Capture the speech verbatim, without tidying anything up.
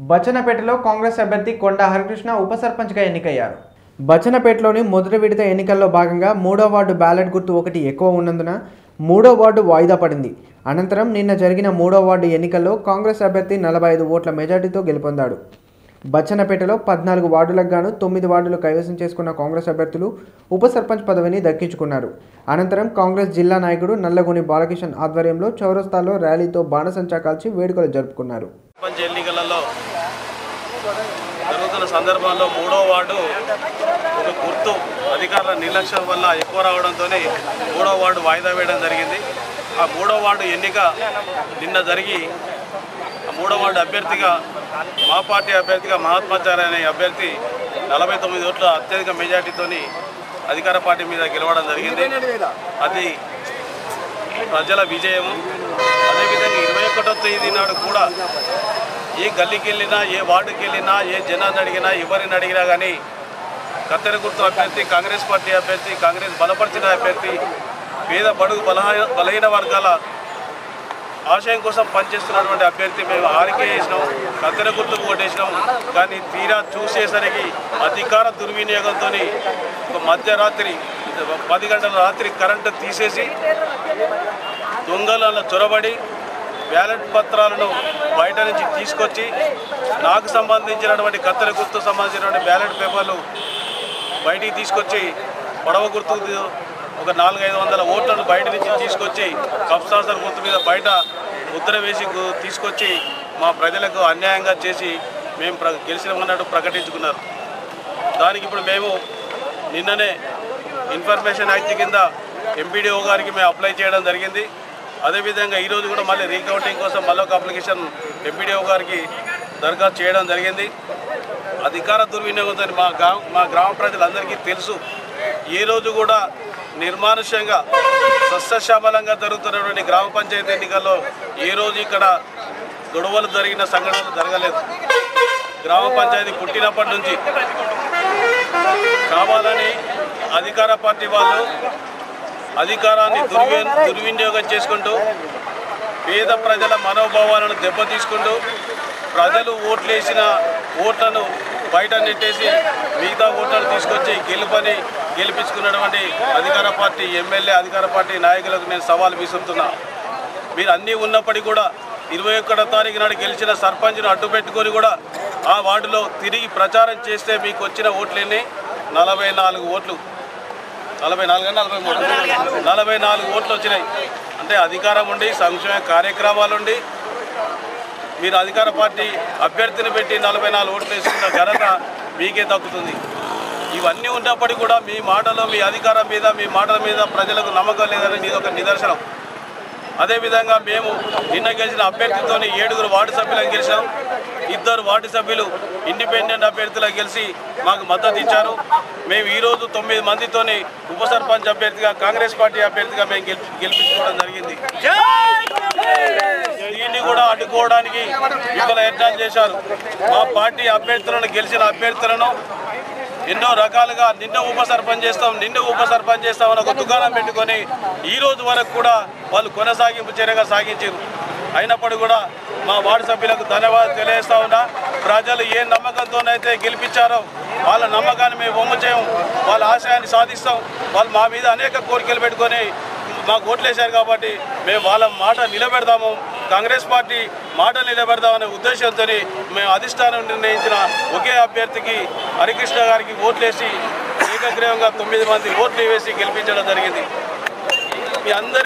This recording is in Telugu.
బచ్చన్నపేటలో కాంగ్రెస్ అభ్యర్థి కొండా హరికృష్ణ ఉప సర్పంచ్గా ఎన్నికయ్యారు. బచ్చన్నపేటలోని మొదటి విడత ఎన్నికల్లో భాగంగా మూడో వార్డు బ్యాలెట్ గుర్తు ఒకటి ఎక్కువ ఉన్నందున మూడో వార్డు వాయిదా పడింది. అనంతరం నిన్న జరిగిన మూడో వార్డు ఎన్నికల్లో కాంగ్రెస్ అభ్యర్థి నలభై ఐదు ఓట్ల మెజార్టీతో గెలుపొందాడు. బచ్చన్నపేటలో పద్నాలుగు వార్డులకు గాను తొమ్మిది వార్డులు కైవసం చేసుకున్న కాంగ్రెస్ అభ్యర్థులు ఉప సర్పంచ్ పదవిని దక్కించుకున్నారు. అనంతరం కాంగ్రెస్ జిల్లా నాయకుడు నల్లగొని బాలకిషన్ ఆధ్వర్యంలో చౌరస్తాలో ర్యాలీతో బాణసంచా కాల్చి వేడుకలు జరుపుకున్నారు. ఎన్నికలలో జరుగుతున్న సందర్భంలో మూడో వార్డు ఒక గుర్తు అధికారుల నిర్లక్ష్యం వల్ల ఎక్కువ రావడంతో మూడో వార్డు వాయిదా వేయడం జరిగింది. ఆ మూడో వార్డు ఎన్నిక నిన్న జరిగి ఆ మూడో వార్డు అభ్యర్థిగా మా పార్టీ అభ్యర్థిగా మహాత్మాచార్య అనే అభ్యర్థి నలభై తొమ్మిది ఓట్ల అత్యధిక మెజార్టీతో అధికార పార్టీ మీద గెలవడం జరిగింది. అది ప్రజల విజయము. అదేవిధంగా ఇరవై ఒకటో తేదీ నాడు కూడా ఏ గల్లీకి వెళ్ళినా, ఏ వార్డుకి వెళ్ళినా, ఏ జనాన్ని అడిగినా, ఎవరిని అడిగినా కానీ కత్తెర గుర్తు అభ్యర్థి, కాంగ్రెస్ పార్టీ అభ్యర్థి, కాంగ్రెస్ బలపరిచిన అభ్యర్థి, పేద బడుగు బలహీన బలహీన వర్గాల ఆశయం కోసం పనిచేస్తున్నటువంటి అభ్యర్థి మేము ఆరికే వేసినాం, కత్తెర గుర్తుకు ఓటేసినాం. కానీ తీరా చూసేసరికి అధికార దుర్వినియోగంతో ఒక మధ్యరాత్రి పది గంటల రాత్రి కరెంటు తీసేసి దొంగల చొరబడి బ్యాలెట్ పత్రాలను బయట నుంచి తీసుకొచ్చి నాకు సంబంధించినటువంటి కత్తెర గుర్తు సంబంధించినటువంటి బ్యాలెట్ పేపర్లు బయటికి తీసుకొచ్చి పొడవ గుర్తు ఒక నాలుగైదు వందల ఓట్లను బయట నుంచి తీసుకొచ్చి సబ్స్టాన్సర్ గుర్తు మీద బయట ముద్ర వేసి తీసుకొచ్చి మా ప్రజలకు అన్యాయంగా చేసి మేము ప్ర గెలిచినామన్నట్టు ప్రకటించుకున్నారు. దానికి ఇప్పుడు మేము నిన్ననే ఇన్ఫర్మేషన్ యాక్ట్ కింద ఎంపీడీఓ గారికి మేము అప్లై చేయడం జరిగింది. అదేవిధంగా ఈరోజు కూడా మళ్ళీ రీకౌంటింగ్ కోసం మళ్ళీ ఒక అప్లికేషన్ ఎంపీడీఓ గారికి దరఖాస్తు చేయడం జరిగింది. అధికార దుర్వినియోగంతో మా గ్రామ మా గ్రామ ప్రజలందరికీ తెలుసు. ఏ రోజు కూడా నిర్మానుష్యంగా సస్యశ్యామలంగా జరుగుతున్నటువంటి గ్రామ పంచాయతీ ఎన్నికల్లో ఏ రోజు ఇక్కడ గొడవలు జరిగిన సంఘటనలు జరగలేదు. గ్రామ పంచాయతీ పుట్టినప్పటి నుంచి కావాలని అధికార పార్టీ వాళ్ళు అధికారాన్ని దుర్వి దుర్వినియోగం చేసుకుంటూ పేద ప్రజల మనోభావాలను దెబ్బతీసుకుంటూ ప్రజలు ఓట్లేసిన ఓట్లను బయట నెట్టేసి మిగతా ఓట్లను తీసుకొచ్చి గెలుపని గెలిపించుకున్నటువంటి అధికార పార్టీ ఎమ్మెల్యే అధికార పార్టీ నాయకులకు నేను సవాల్ విసురుతున్నా. మీరు అన్నీ ఉన్నప్పటికీ కూడా ఇరవై ఒకటో తారీఖు నాడు గెలిచిన సర్పంచ్ను అడ్డు పెట్టుకొని కూడా ఆ వార్డులో తిరిగి ప్రచారం చేస్తే మీకు వచ్చిన ఓట్లన్నీ నలభై నాలుగు ఓట్లు నలభై నాలుగు నలభై మూడు నలభై నాలుగు ఓట్లు వచ్చినాయి. అంటే అధికారం ఉండి సంక్షేమ కార్యక్రమాలు ఉండి మీరు అధికార పార్టీ అభ్యర్థిని పెట్టి నలభై నాలుగు ఓట్లు వేసుకున్న ఘనత మీకే దక్కుతుంది. ఇవన్నీ ఉన్నప్పటికీ కూడా మీ మాటలో మీ అధికారం మీద మీ మాటల మీద ప్రజలకు నమ్మకం లేదని ఇది ఒక నిదర్శనం. అదేవిధంగా మేము నిన్న గెలిచిన అభ్యర్థితో ఏడుగురు వార్డు సభ్యులను గెలిచాం. ఇద్దరు వార్డు సభ్యులు ఇండిపెండెంట్ అభ్యర్థులకు గెలిచి మాకు మద్దతు ఇచ్చారు. మేము ఈరోజు తొమ్మిది మందితోని ఉప సర్పంచ్ అభ్యర్థిగా కాంగ్రెస్ పార్టీ అభ్యర్థిగా మేము గెలి గెలిపించుకోవడం జరిగింది. దీన్ని కూడా అడ్డుకోవడానికి విఫల యత్నాలు చేశారు. మా పార్టీ అభ్యర్థులను గెలిచిన అభ్యర్థులను ఎన్నో రకాలుగా నిన్న ఉప సర్పంచ్ చేస్తాం నిన్న ఉప సర్పంచ్ చేస్తామని ఒక దుకాణం పెట్టుకొని ఈ రోజు వరకు కూడా వాళ్ళు కొనసాగింపు చర్యగా సాగించారు. అయినప్పటికీ కూడా మా వార్డు సభ్యులకు ధన్యవాదాలు తెలియజేస్తా ఉన్నా. ప్రజలు ఏ నమ్మకంతోనైతే గెలిపించారో వాళ్ళ నమ్మకాన్ని మేము వమ్ము చేయము. వాళ్ళ ఆశయాన్ని సాధిస్తాం. వాళ్ళు మా మీద అనేక కోరికలు పెట్టుకొని మాకు ఓట్లేశారు కాబట్టి మేము వాళ్ళ మాట నిలబెడతాము. కాంగ్రెస్ పార్టీ మాట నిలబెడదామనే ఉద్దేశంతో మేము అధిష్టానం నిర్ణయించిన ఒకే అభ్యర్థికి హరికృష్ణ గారికి ఓట్లేసి ఏకగ్రీవంగా తొమ్మిది మంది ఓట్లు వేసి గెలిపించడం జరిగింది. మీ అందరి